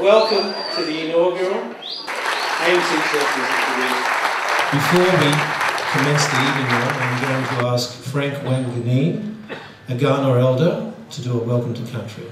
Welcome to the inaugural AMC Church Music Careers. Before we commence the evening, I'm going to ask Frank Wanganeen, a Kaurna elder, to do a welcome to country.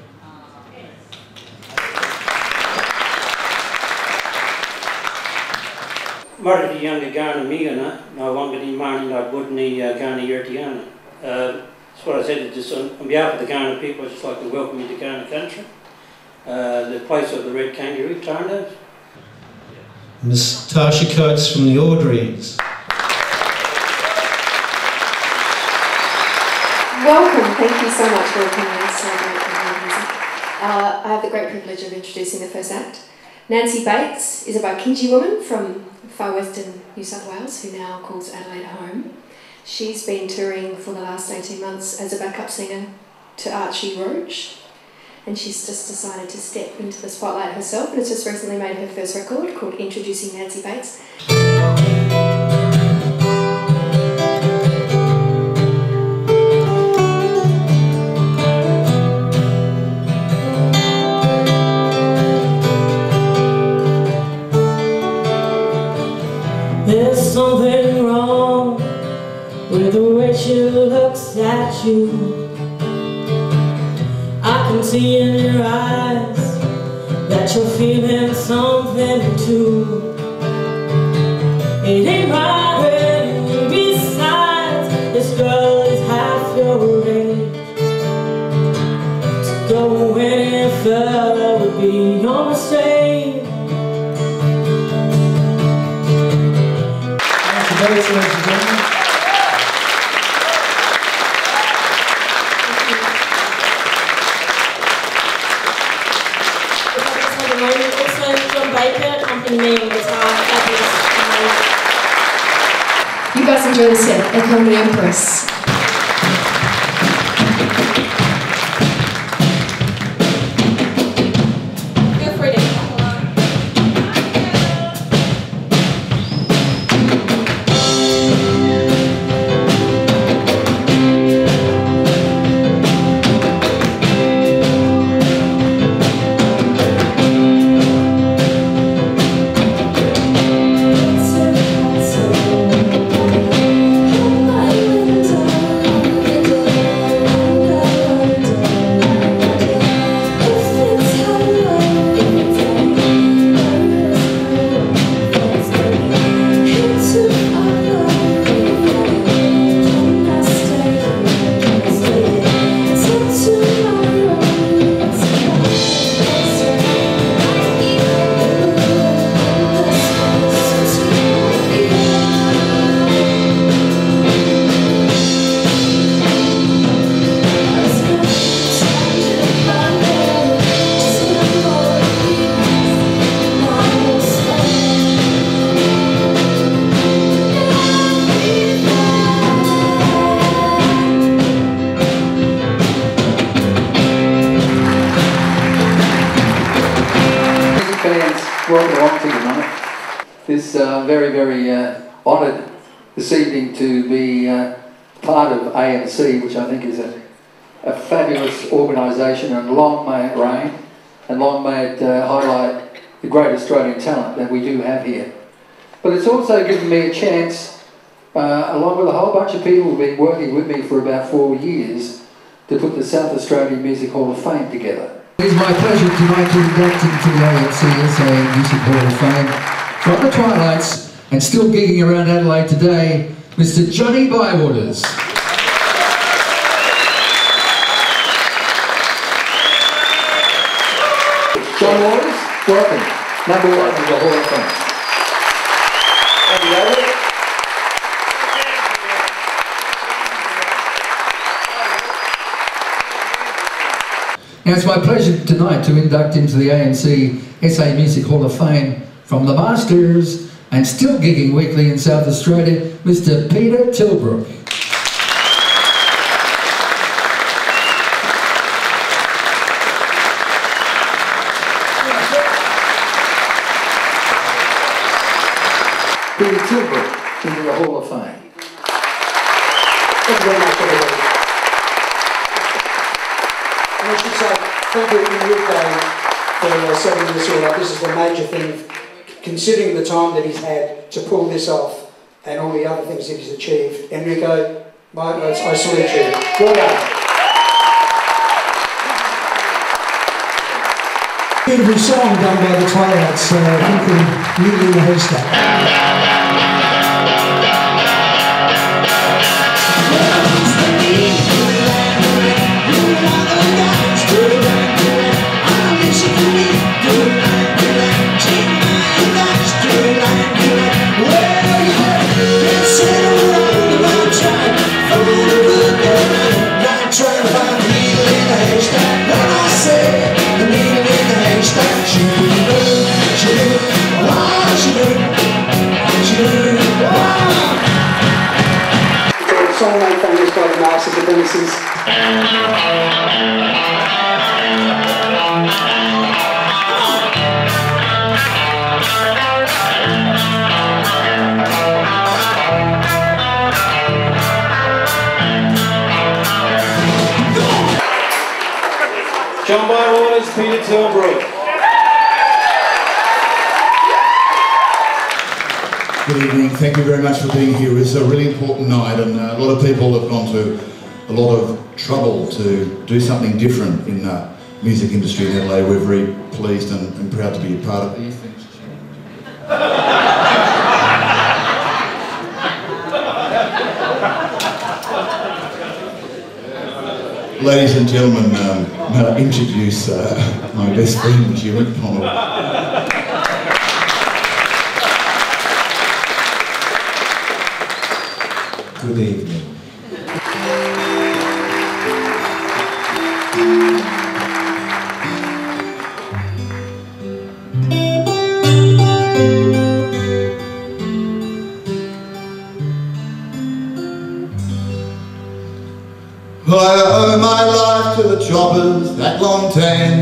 Mardi Yanga Kaurna Migana, no Wangani Marni, no Budni Kaurna Yurtiana. That's what I said, just on behalf of the Kaurna people, I'd just like to welcome you to Kaurna country, the place of the red kangaroo, Tarndo. Miss Tasha Coates from the Audreys. Welcome, thank you so much for coming and celebrating our music. I have the great privilege of introducing the first act. Nancy Bates is a Barkindji woman from far western New South Wales who now calls Adelaide home. She's been touring for the last 18 months as a backup singer to Archie Roach, and she's just decided to step into the spotlight herself, and has just recently made her first record called Introducing Nancy Bates. There's something wrong with the way she looks at you. I can see in your eyes that you're feeling something too. It ain't right when besides this girl is half your age. To go any further would be your mistake. Ladies and gentlemen. Also, John Baker accompanying me on guitar. You guys enjoy the set, Echo the Empress. Feel free to come along. Welcome along to you tonight. This very honoured this evening to be part of AMC, which I think is a fabulous organisation, and long may it reign, and long may it highlight the great Australian talent that we do have here. But it's also given me a chance, along with a whole bunch of people who've been working with me for about 4 years, to put the South Australian Music Hall of Fame together. It is my pleasure tonight to induct into the AMC SA Music Hall of Fame, from the Twilights and still gigging around Adelaide today, Mr. Johnny Bywaters. John Waters, welcome. Number one of the Hall of Fame. Thank you, David. Now it's my pleasure tonight to induct into the AMC SA Music Hall of Fame, from the Masters and still gigging weekly in South Australia, Mr. Peter Tilbrook. Peter Tilbrook into the Hall of Fame. Thank you very much, everybody. And I should say, thank you in your day for setting this all up. This is the major thing, considering the time that he's had to pull this off and all the other things that he's achieved. Enrico, I salute you. Well done. Beautiful song done by the Twilights, I think Needle in the Haystack. Song made famous by the Masters of Innocence. John Byrne, Peter Tilbrook. Good evening, thank you very much for being here. It's a really important night and a lot of people have gone to a lot of trouble to do something different in the music industry in Adelaide. We're very pleased and proud to be a part of it. Ladies and gentlemen, may I introduce my best friend, Hugh McDonald. Good evening. Well, I owe my life to the choppers that long tan,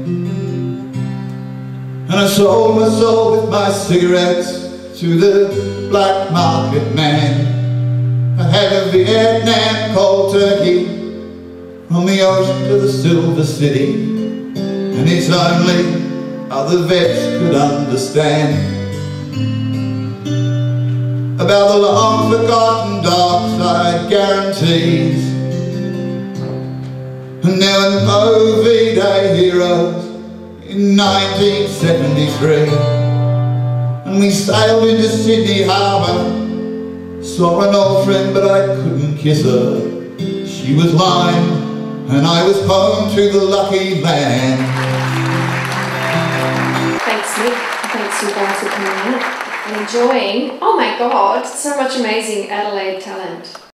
and I sold my soul with my cigarettes to the black market man. I had a Vietnam cold turkey from the ocean to the Silver City, and it's only other vets could understand about the long forgotten dark side guarantees. And there were no V-Day heroes in 1973, and we sailed into Sydney Harbour. Saw an old friend but I couldn't kiss her. She was lying and I was home to the lucky land. Thanks Nick, thanks you guys for coming out and enjoying, oh my god, so much amazing Adelaide talent.